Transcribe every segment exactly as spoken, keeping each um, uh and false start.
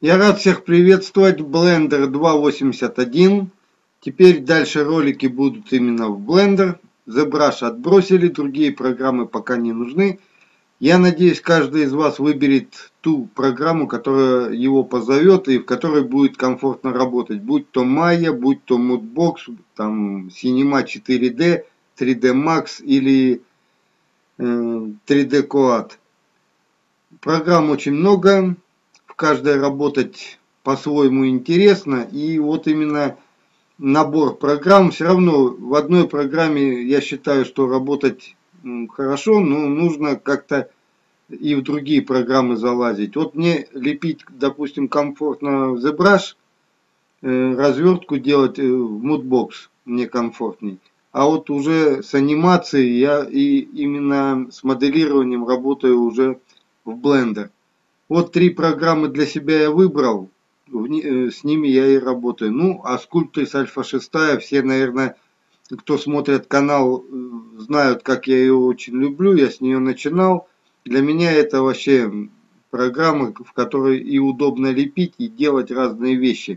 Я рад всех приветствовать в Blender два восемьдесят один. Теперь дальше ролики будут именно в Blender. ZBrush отбросили, другие программы пока не нужны. Я надеюсь, каждый из вас выберет ту программу, которая его позовет и в которой будет комфортно работать. Будь то Maya, будь то Moodbox, там Cinema четыре дэ, три дэ Max или э, три дэ Coat. Программ очень много. В каждой работать по-своему интересно, и вот именно набор программ, все равно в одной программе я считаю, что работать хорошо, но нужно как-то и в другие программы залазить. Вот мне лепить, допустим, комфортно в ZBrush, развертку делать в Moodbox мне комфортней, а вот уже с анимацией я и именно с моделированием работаю уже в Blender. Вот три программы для себя я выбрал, с ними я и работаю. Ну, а Sculptris Альфа шесть, все, наверное, кто смотрит канал, знают, как я ее очень люблю, я с нее начинал. Для меня это вообще программа, в которой и удобно лепить, и делать разные вещи.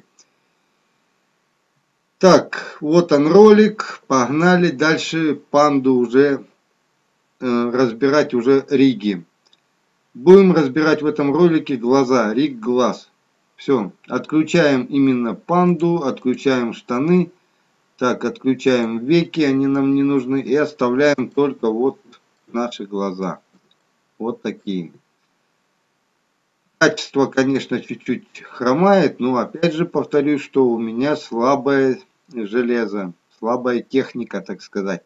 Так, вот он ролик, погнали дальше панду уже э, разбирать уже риги. Будем разбирать в этом ролике глаза, риг глаз. Все, отключаем именно панду, отключаем штаны. Так, отключаем веки, они нам не нужны. И оставляем только вот наши глаза. Вот такие. Качество, конечно, чуть-чуть хромает, но опять же повторюсь, что у меня слабое железо, слабая техника, так сказать.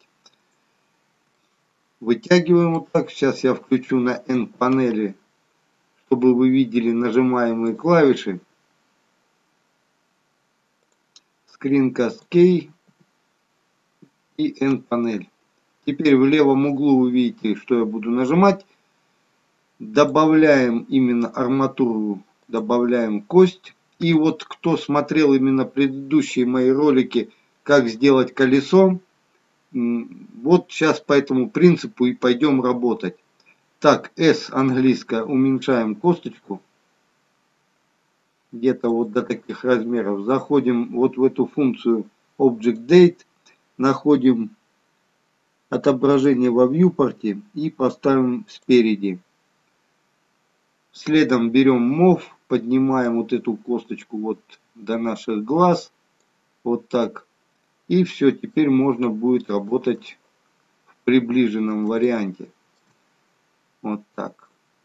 Вытягиваем вот так. Сейчас я включу на N-панели, чтобы вы видели нажимаемые клавиши. Screencast Key и N-панель. Теперь в левом углу вы видите, что я буду нажимать. Добавляем именно арматуру, добавляем кость. И вот кто смотрел именно предыдущие мои ролики, как сделать колесо, вот сейчас по этому принципу и пойдем работать. Так, S английская, уменьшаем косточку. Где-то вот до таких размеров. Заходим вот в эту функцию Object Date. Находим отображение во viewport и поставим спереди. Следом берем Move, поднимаем вот эту косточку вот до наших глаз. Вот так. И все, теперь можно будет работать в приближенном варианте. Вот так.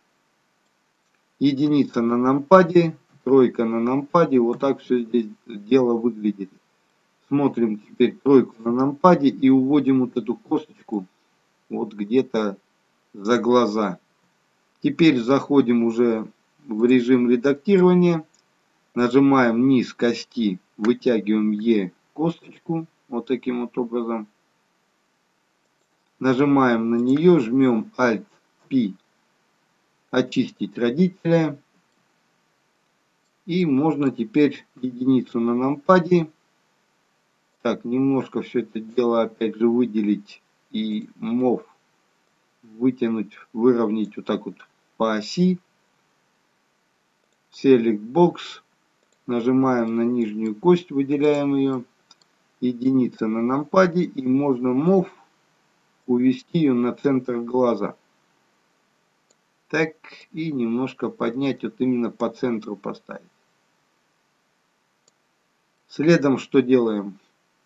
Единица на нампаде, тройка на нампаде. Вот так все здесь дело выглядит. Смотрим теперь тройку на нампаде и уводим вот эту косточку вот где-то за глаза. Теперь заходим уже в режим редактирования. Нажимаем низ кости, вытягиваем E косточку. Вот таким вот образом. Нажимаем на нее, жмем Alt-P, очистить родителя. И можно теперь единицу на нампаде. Так, немножко все это дело опять же выделить и Move вытянуть, выровнять вот так вот по оси. Select Box. Нажимаем на нижнюю кость, выделяем ее. Единица на нампаде. И можно Move увести ее на центр глаза. Так, и немножко поднять, вот именно по центру поставить. Следом что делаем?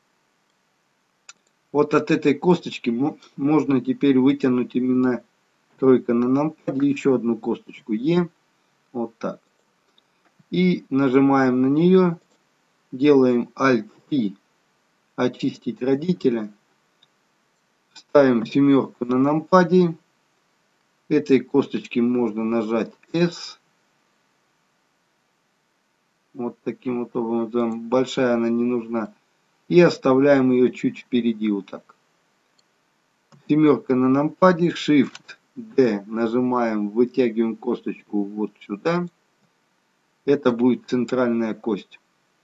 Вот от этой косточки можно теперь вытянуть именно тройка на нампаде, еще одну косточку E. Вот так. И нажимаем на нее, делаем Alt-P, очистить родителя. Ставим семерку на нампаде. Этой косточке можно нажать S. Вот таким вот образом. Большая она не нужна. И оставляем ее чуть впереди вот так. Семерка на нампаде, Shift D нажимаем, вытягиваем косточку вот сюда. Это будет центральная кость.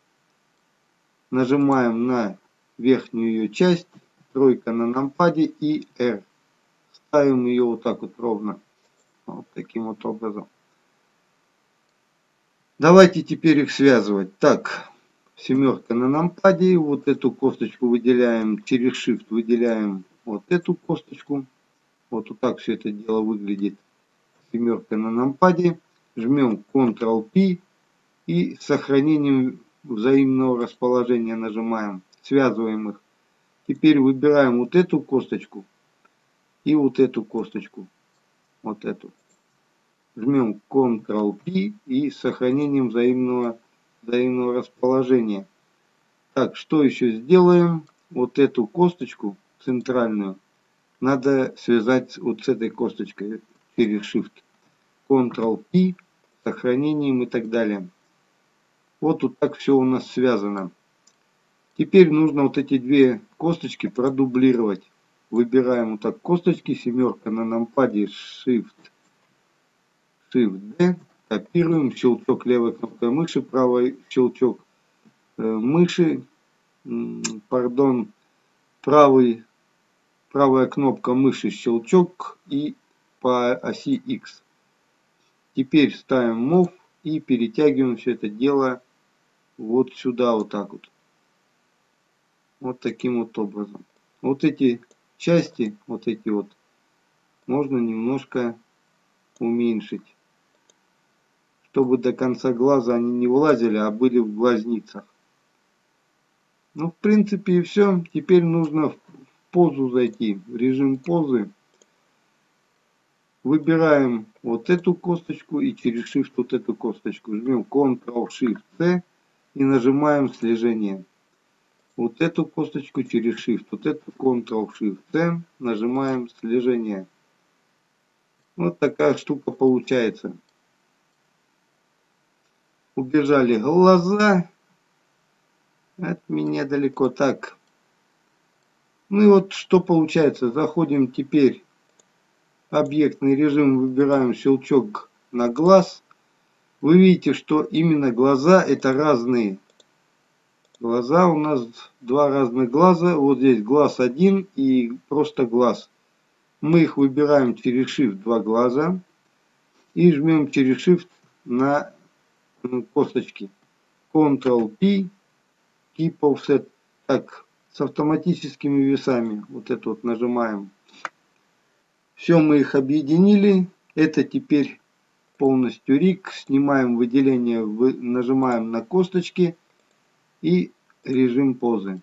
Нажимаем на верхнюю ее часть, тройка на нампаде и R. Ставим ее вот так вот ровно. Вот таким вот образом. Давайте теперь их связывать. Так, семерка на нампаде. Вот эту косточку выделяем. Через Shift выделяем вот эту косточку. Вот, вот так все это дело выглядит. Семерка на нампаде. Жмем контрол-пи и с сохранением взаимного расположения нажимаем. Связываем их. Теперь выбираем вот эту косточку и вот эту косточку. Вот эту. Жмем контрол-пи и с сохранением взаимного, взаимного расположения. Так, что еще сделаем? Вот эту косточку центральную надо связать вот с этой косточкой через Shift. контрол-пи, сохранением и так далее. Вот тут так все у нас связано. Теперь нужно вот эти две косточки продублировать. Выбираем вот так косточки, семерка на нампаде, Shift, Shift-D, копируем, щелчок левой кнопкой мыши, правый щелчок э, мыши, пардон, правый, правая кнопка мыши, щелчок и по оси X. Теперь ставим Move и перетягиваем все это дело вот сюда, вот так вот. Вот таким вот образом. Вот эти части, вот эти вот, можно немножко уменьшить, чтобы до конца глаза они не вылазили, а были в глазницах. Ну, в принципе, и все. Теперь нужно в позу зайти, в режим позы. Выбираем вот эту косточку и через Shift вот эту косточку. Жмем контрол-Shift-C и нажимаем слежение. Вот эту косточку через Shift, вот эту контрол-Shift-C, нажимаем слежение. Вот такая штука получается. Убежали глаза. От меня далеко. Так. Ну и вот что получается. Заходим теперь в объектный режим, выбираем щелчок на глаз. Вы видите, что именно глаза это разные. Глаза у нас два разных глаза. Вот здесь глаз один и просто глаз. Мы их выбираем через Shift два глаза. И жмем через Shift на косточки. контрол-пи. Keep Offset. Так, с автоматическими весами. Вот это вот нажимаем. Все, мы их объединили. Это теперь полностью риг. Снимаем выделение, нажимаем на косточки и режим позы.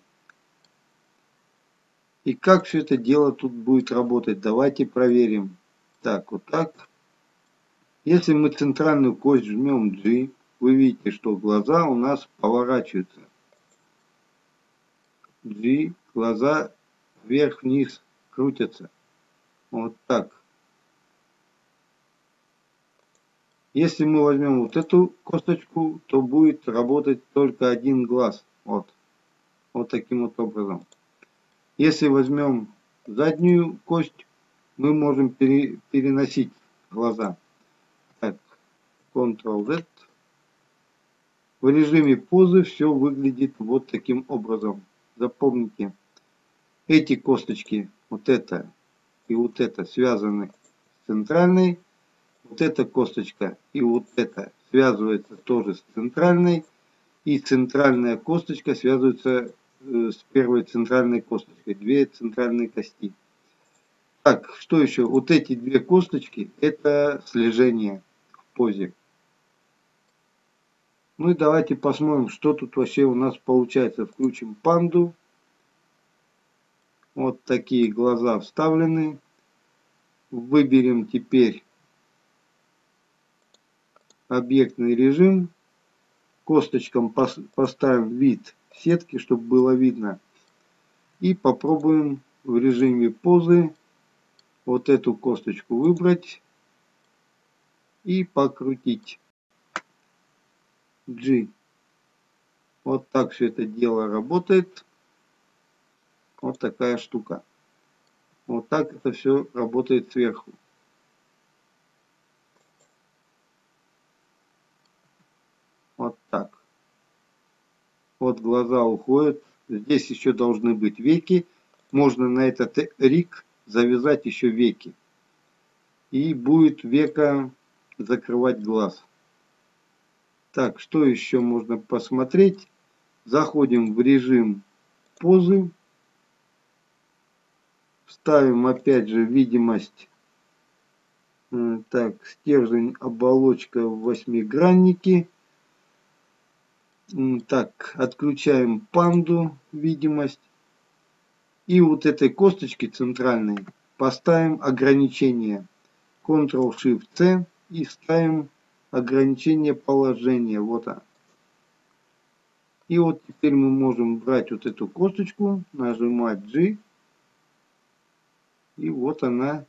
И как все это дело тут будет работать? Давайте проверим. Так, вот так. Если мы центральную кость жмем G, вы видите, что глаза у нас поворачиваются. G, глаза вверх-вниз крутятся. Вот так. Если мы возьмем вот эту косточку, то будет работать только один глаз. Вот. Вот таким вот образом. Если возьмем заднюю кость, мы можем пере, переносить глаза. Так, контрол-Z. В режиме позы все выглядит вот таким образом. Запомните, эти косточки, вот это и вот это связаны с центральной. Вот эта косточка и вот это связывается тоже с центральной. И центральная косточка связывается с первой центральной косточкой. Две центральные кости. Так, что еще? Вот эти две косточки это слежение в позе. Ну и давайте посмотрим, что тут вообще у нас получается. Включим панду. Вот такие глаза вставлены. Выберем теперь объектный режим. Косточкам поставим вид сетки, чтобы было видно. И попробуем в режиме позы вот эту косточку выбрать и покрутить. G. Вот так все это дело работает. Вот такая штука. Вот так это все работает сверху. Вот так. Вот глаза уходят. Здесь еще должны быть веки. Можно на этот риг завязать еще веки. И будет века закрывать глаз. Так, что еще можно посмотреть? Заходим в режим позы. Ставим опять же видимость. Так, стержень, оболочка в восьмиграннике. Так, отключаем панду, видимость. И вот этой косточки центральной поставим ограничение. контрол-шифт-C и ставим ограничение положения. Вот она. И вот теперь мы можем брать вот эту косточку, нажимать G. И вот она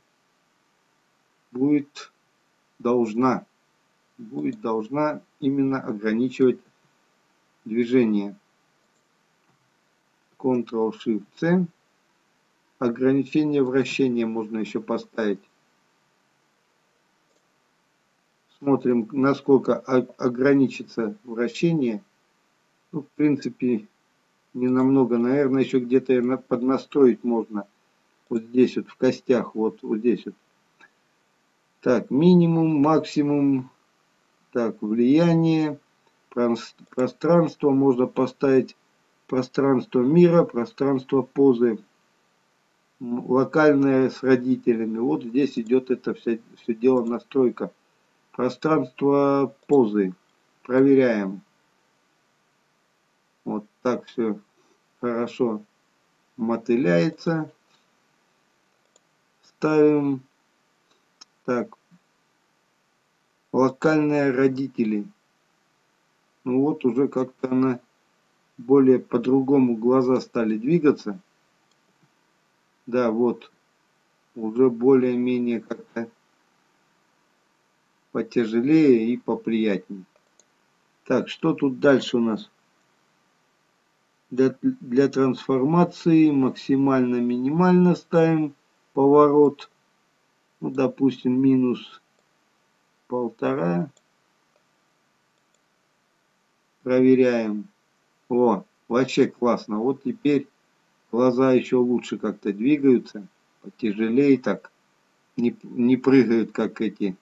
будет должна, будет должна именно ограничивать движение. контрол-шифт-C. Ограничение вращения можно еще поставить. Смотрим, насколько ограничится вращение. Ну, в принципе, не намного. Наверное, еще где-то поднастроить можно. Вот здесь вот в костях. Вот, вот здесь вот. Так, минимум, максимум. Так, влияние. Пространство. Можно поставить пространство мира, пространство позы. Локальное с родителями. Вот здесь идет это все, все дело настройка. Пространство позы. Проверяем. Вот так все хорошо мотыляется. Ставим. Так. Локальные родители. Ну вот уже как-то она более по-другому глаза стали двигаться. Да, вот. Уже более-менее как-то потяжелее и поприятнее. Так, что тут дальше у нас? Для, для трансформации максимально-минимально ставим поворот. Ну, допустим, минус полтора. Проверяем. О, вообще классно. Вот теперь глаза еще лучше как-то двигаются. Потяжелее так. Не, не прыгают, как эти.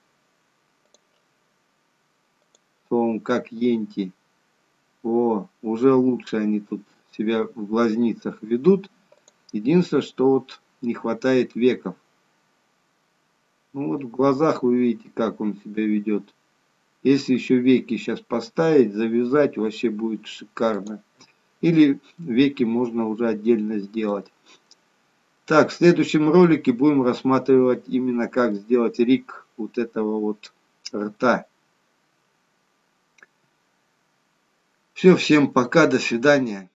Как енти. О, уже лучше они тут себя в глазницах ведут. Единственное, что вот не хватает веков. Ну вот в глазах вы видите, как он себя ведет. Если еще веки сейчас поставить, завязать, вообще будет шикарно. Или веки можно уже отдельно сделать. Так, в следующем ролике будем рассматривать именно как сделать рик вот этого вот рта. Все, всем пока, до свидания.